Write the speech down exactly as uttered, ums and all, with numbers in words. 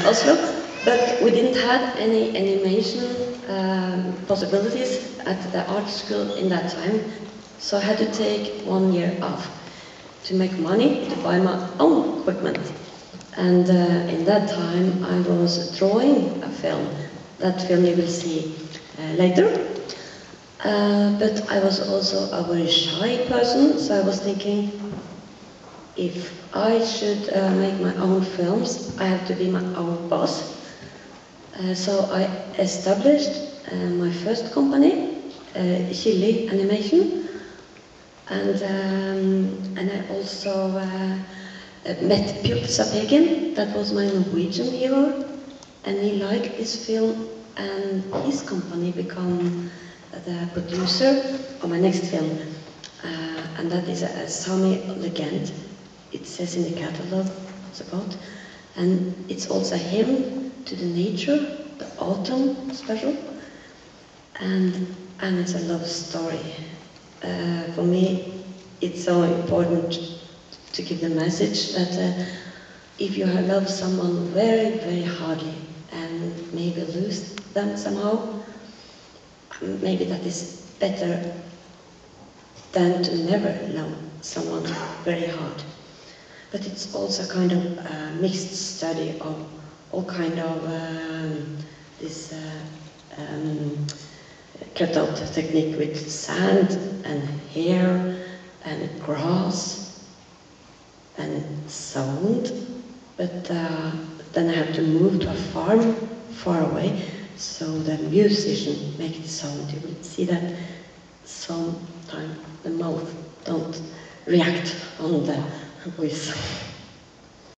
Oslo, but we didn't have any animation um, possibilities at the art school in that time, so I had to take one year off to make money to buy my own equipment. And uh, in that time I was drawing a film. That film you will see uh, later. Uh, but I was also a very shy person, so I was thinking, if I should uh, make my own films, I have to be my own boss. Uh, so I established uh, my first company, uh, Killi Animation, and um, and I also uh, met Pjotr Sapegin. That was my Norwegian hero, and he liked this film, and his company became the producer of my next film, uh, and that is a, a Sami legend. It says in the catalogue it's about, and it's also a hymn to the nature, the autumn special, and and it's a love story. Uh, for me, it's so important to give the message that uh, if you have loved someone very, very hardly and maybe lose them somehow, maybe that is better than to never love someone very hard. But it's also kind of a mixed study of all kind of um, this uh, um, cutout technique with sand and hair and grass and sound. But uh, then I have to move to a farm far away, so the musician makes the sound. You will see that sometimes the mouth don't react on the voice.